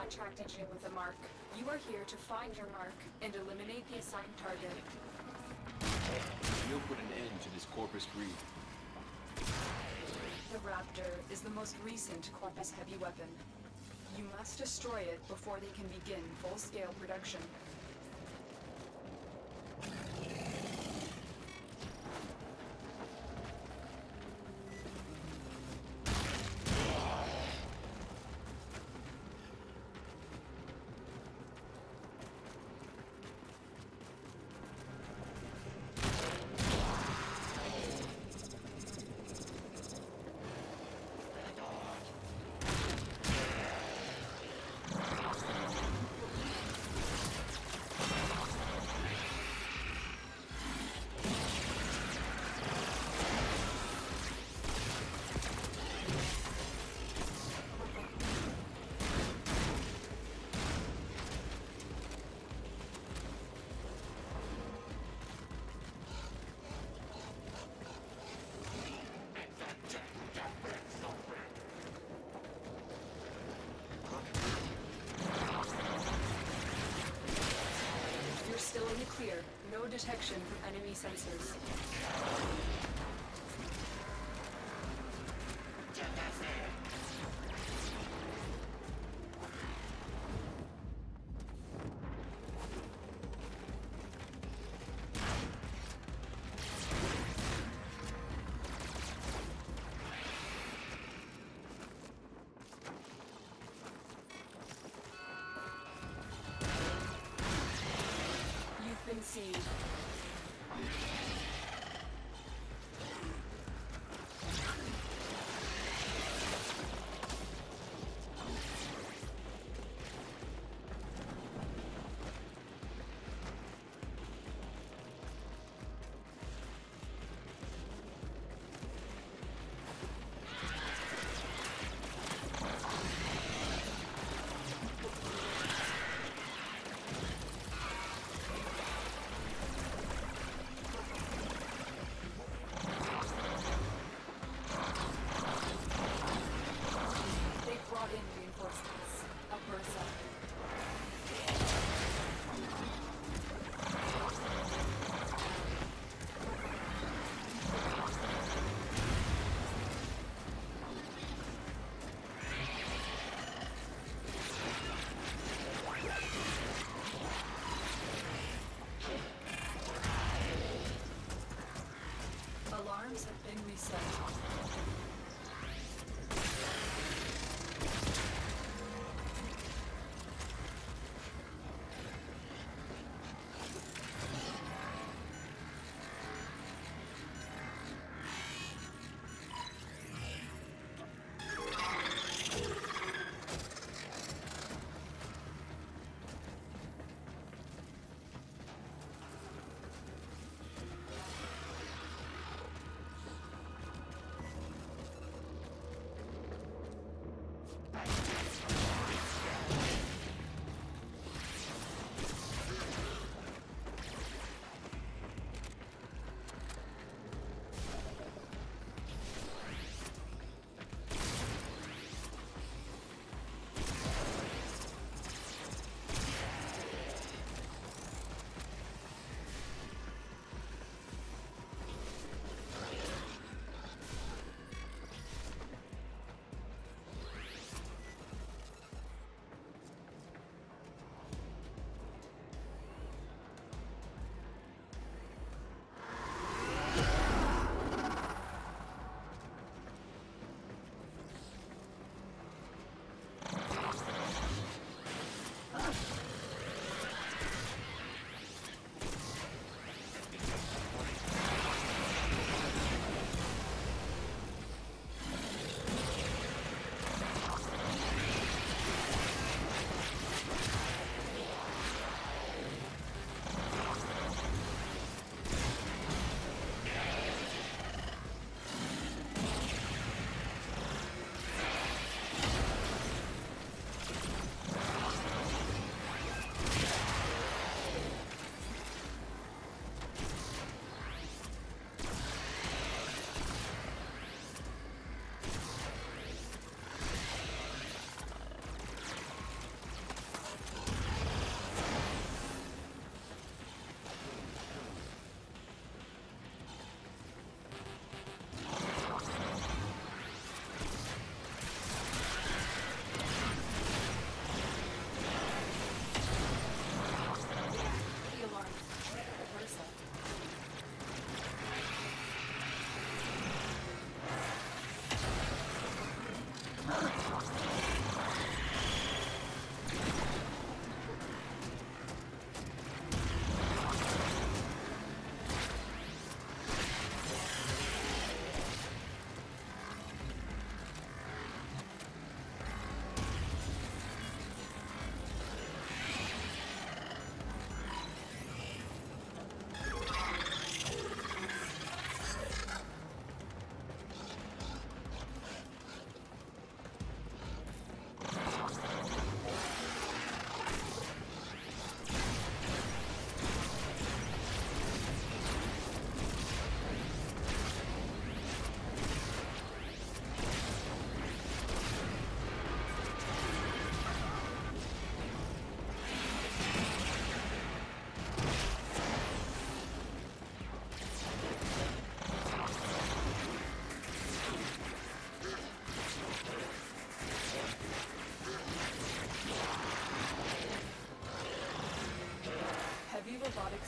contracted you with a mark. You are here to find your mark and eliminate the assigned target. You'll put an end to this Corpus greed. The Raptor is the most recent Corpus heavy weapon. You must destroy it before they can begin full-scale production. Still in the clear. No detection from enemy sensors. Been seen.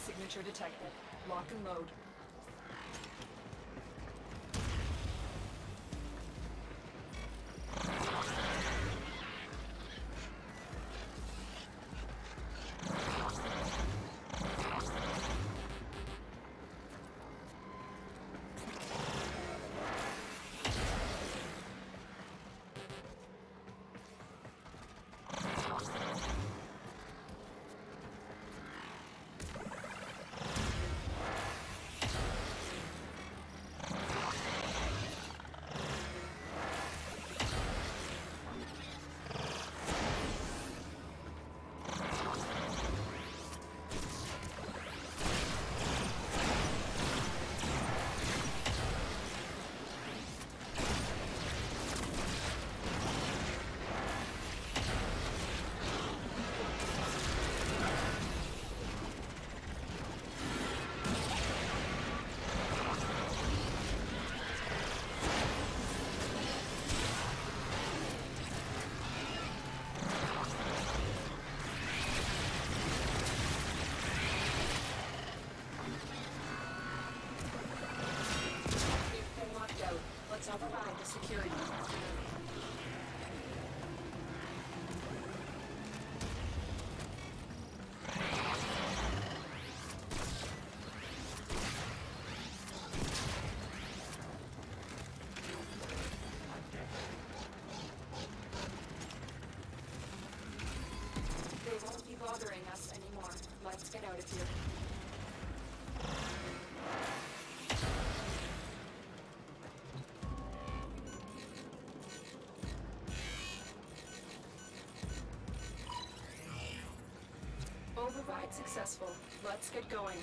signature detected. Lock and load. Override the security. They won't be bothering us anymore. Let's get out of here. Override successful. Let's get going.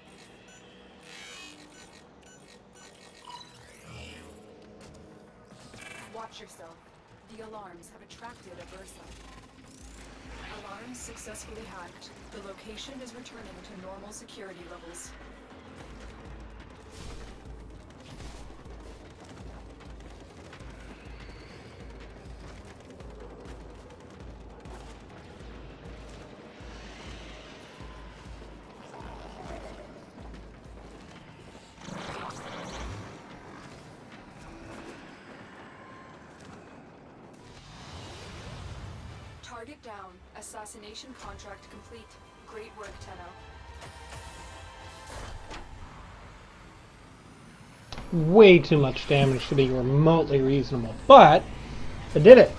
Watch yourself. The alarms have attracted a Versa. Alarms successfully hacked. The location is returning to normal security levels. Target down. Assassination contract complete. Great work, Tenno. Way too much damage to be remotely reasonable, but I did it.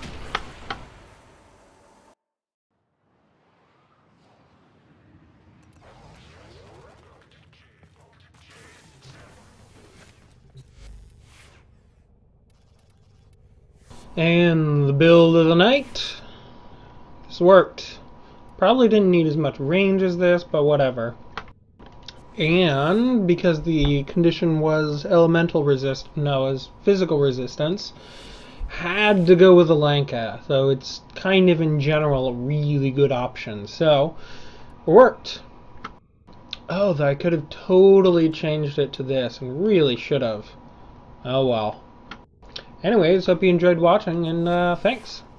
And the build of the night. This worked. Probably didn't need as much range as this, but whatever. And because the condition was elemental as physical resistance, had to go with the Lanka. So it's kind of in general a really good option. So it worked. Oh, I could have totally changed it to this and really should have. Oh well. Anyways, hope you enjoyed watching and thanks.